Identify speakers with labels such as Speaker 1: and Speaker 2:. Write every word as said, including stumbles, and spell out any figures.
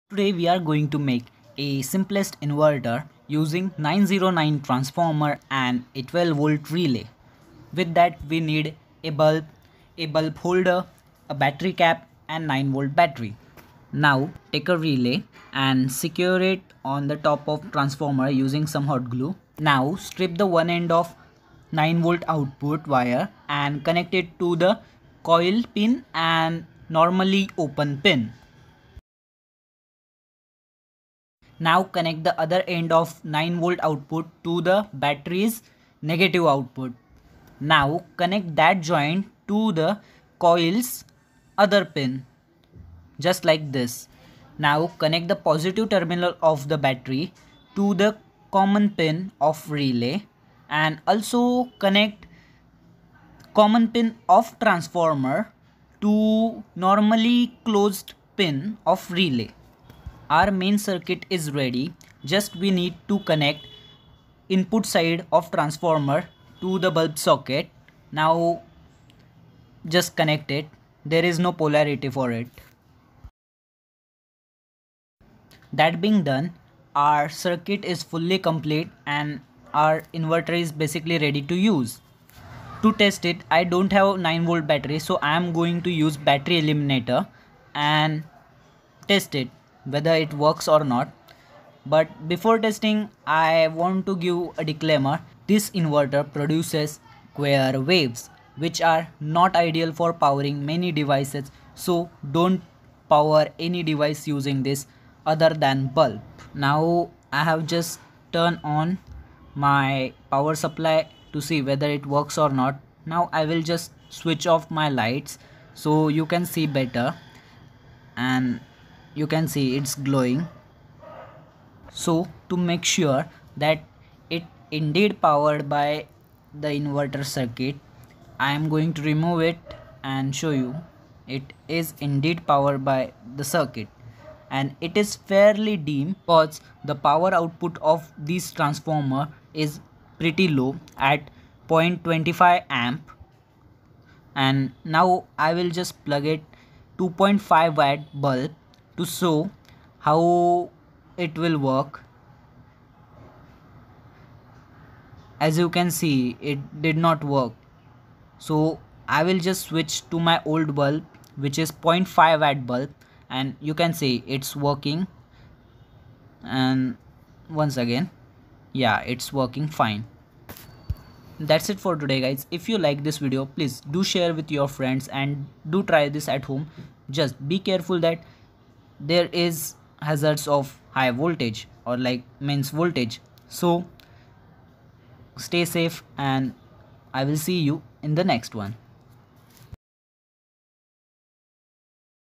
Speaker 1: Today we are going to make a simplest inverter using nine zero nine transformer and a twelve volt relay. With that we need a bulb, a bulb holder, a battery cap and nine volt battery. Now take a relay and secure it on the top of transformer using some hot glue. Now strip the one end of nine volt output wire and connect it to the coil pin and normally open pin. Now connect the other end of nine volt output to the battery's negative output. Now connect that joint to the coil's other pin, just like this. Now connect the positive terminal of the battery to the common pin of relay and also connect common pin of transformer to normally closed pin of relay. Our main circuit is ready. Just we need to connect input side of transformer to the bulb socket. Now just connect it. There is no polarity for it. That being done, our circuit is fully complete and our inverter is basically ready to use. To test it, I don't have nine volt battery, so I am going to use battery eliminator and test it whether it works or not. But before testing, I want to give a disclaimer. This inverter produces square waves which are not ideal for powering many devices, so don't power any device using this other than bulb. Now I have just turned on my power supply to see whether it works or not. Now I will just switch off my lights so you can see better, and you can see it's glowing. So to make sure that it indeed powered by the inverter circuit, I am going to remove it and show you it is indeed powered by the circuit, and it is fairly dim because the power output of this transformer is pretty low at zero point two five amp. And now I will just plug it two point five watt bulb to show how it will work. As you can see, it did not work, so I will just switch to my old bulb which is zero point five watt bulb, and you can see it's working. And once again, yeah, it's working fine. That's it for today, guys. If you like this video, please do share with your friends and do try this at home. Just be careful that there is hazards of high voltage or like means voltage. So stay safe and I will see you in the next one.